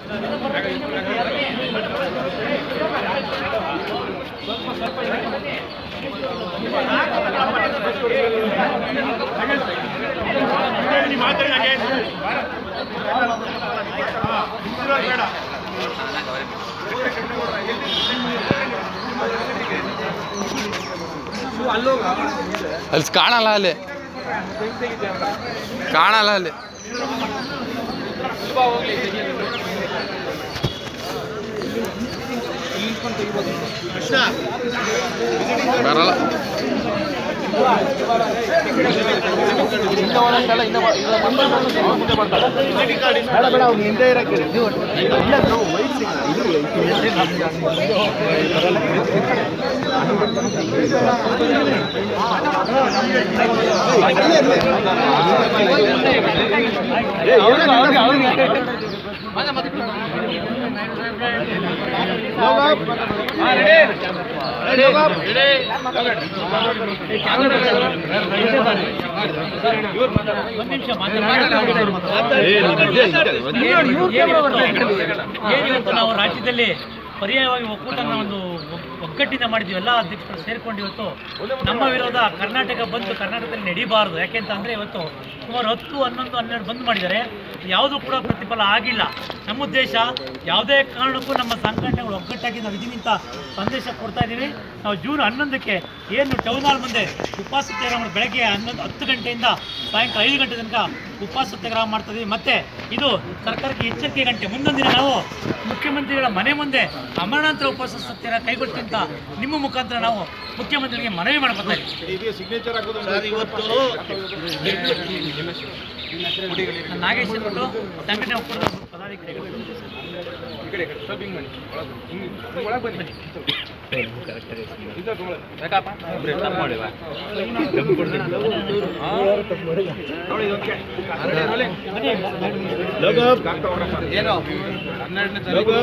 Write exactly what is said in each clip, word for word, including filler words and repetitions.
ಅಲ್ಲಿ ಕಾಣಲ್ಲ, ಅಲ್ಲಿ ಕಾಣಲ್ಲ, ಅಲ್ಲಿ ಬರಲ್ಲ. ಹಿಂದೆ ಇರಕ್ಕೆ ನಾವು ರಾಜ್ಯದಲ್ಲಿ ಪರ್ಯಾಯವಾಗಿ ಒಕ್ಕೂಟನ ಒಂದು ಒಗ್ಗಟ್ಟಿನ ಮಾಡಿದ್ವಿ. ಎಲ್ಲ ಅಧ್ಯಕ್ಷರು ಸೇರ್ಕೊಂಡು ಇವತ್ತು ನಮ್ಮ ವಿರೋಧ ಕರ್ನಾಟಕ ಬಂದು ಕರ್ನಾಟಕದಲ್ಲಿ ನಡೀಬಾರ್ದು. ಯಾಕೆಂತಂದರೆ ಇವತ್ತು ಸುಮಾರು ಹತ್ತು ಹನ್ನೊಂದು ಹನ್ನೆರಡು ಬಂದ್ ಮಾಡಿದ್ದಾರೆ, ಯಾವುದೂ ಕೂಡ ಪ್ರತಿಫಲ ಆಗಿಲ್ಲ. ನಮ್ಮ ಉದ್ದೇಶ ಯಾವುದೇ ಕಾರಣಕ್ಕೂ ನಮ್ಮ ಸಂಘಟನೆಗಳು ಒಗ್ಗಟ್ಟಾಗಿ ನಾವು ಇದೀನಿ ಅಂತ ಸಂದೇಶ ಕೊಡ್ತಾ ಇದ್ದೀವಿ. ನಾವು ಜೂನ್ ಹನ್ನೊಂದಕ್ಕೆ ಏನು ಟೌನ್ ಹಾಲ್ ಮುಂದೆ ಉಪವಾಸ ಸತ್ಯಾಗ್ರಹ ಮಾಡಿ ಬೆಳಗ್ಗೆ ಹನ್ನೊಂದು ಹತ್ತು ಗಂಟೆಯಿಂದ ಸಾಯಂಕಾಲ ಐದು ಗಂಟೆ ತನಕ ಉಪವಾಸ ಸತ್ಯಾಗ್ರಹ ಮಾಡ್ತಾಯಿದ್ದೀವಿ. ಮತ್ತು ಇದು ಸರ್ಕಾರಕ್ಕೆ ಎಚ್ಚರಿಕೆ ಗಂಟೆ. ಮುಂದೊಂದು ದಿನ ನಾವು ಮುಖ್ಯಮಂತ್ರಿಗಳ ಮನೆ ಮುಂದೆ ಅಮರಣಾಂತರ ಉಪವಾಸ ಸತ್ಯಾಗ್ರಹ ಕೈಗೊಳ್ತೀವಿ ಅಂತ ನಿಮ್ಮ ಮುಖಾಂತರ ನಾವು ಮುಖ್ಯಮಂತ್ರಿಗೆ ಮನವಿ ಮಾಡ್ಕೊತಾ ಇದ್ದೀವಿ. ನಾಗೇಶ್ ಅಂದ್ಬಿಟ್ಟು ಸಂಘಟನೆ ಒಕ್ಕೂಟದ ಪದಾಧಿಕಾರಿಗಳು. ಏನು ಹನ್ನೆರಡನೇ ತಾರೀಕು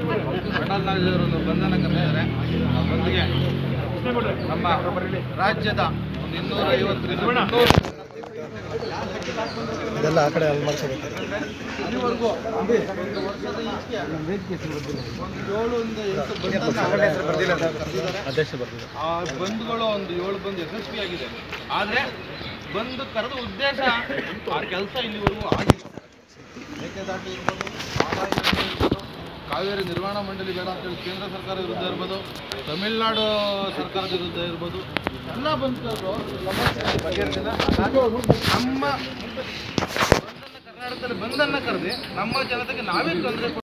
ಬಂಧನ ಕರೆದಿದ್ದಾರೆ. ಒಂದಿಗೆ ನಮ್ಮ ರಾಜ್ಯದ ಒಂದು ಇನ್ನೂರ ಐವತ್ತರಿಂದ ಇದೆಲ್ಲ ಆ ಕಡೆ ಅಲ್ಲಿ ಮಾಡ್ಕೋಬೇಕು. ಇಲ್ಲಿವರೆಗೂ ಒಂದು ವರ್ಷದ ಈಚೆಗೆ ಒಂದು ಏಳರಿಂದ ಎಂಟು ಅಧ್ಯಕ್ಷ ಬರ್ತಿದ್ದಾರೆ. ಆ ಬಂದ್ಗಳು ಒಂದು ಏಳು ಬಂದು ಯಶಸ್ವಿಯಾಗಿದೆ. ಆದರೆ ಬಂದು ಕರೆದ ಉದ್ದೇಶ ಆ ಕೆಲಸ ಇಲ್ಲಿವರೆಗೂ ಆಗಿಲ್ಲ. ಮೇಕೆದಾಟು ಇರ್ಬೋದು, ಆದಾಯ ಇರ್ಬೋದು, ಕಾವೇರಿ ನಿರ್ವಹಣಾ ಮಂಡಳಿ ಬೇಡ ಅಂತೇಳಿ ಕೇಂದ್ರ ಸರ್ಕಾರ ವಿರುದ್ಧ ಇರ್ಬೋದು, ತಮಿಳುನಾಡು ಸರ್ಕಾರದ ವಿರುದ್ಧ ಇರ್ಬೋದು, ಎಲ್ಲ ಬಂದ್ಗಳು ಬಗೆಹರಿಸಿಲ್ಲ. ನಮ್ಮ ಕರ್ನಾಟಕದಲ್ಲಿ ಬಂದನ್ನು ಕರೆದು ನಮ್ಮ ಜನತೆಗೆ ನಾವೇ ತೊಂದರೆ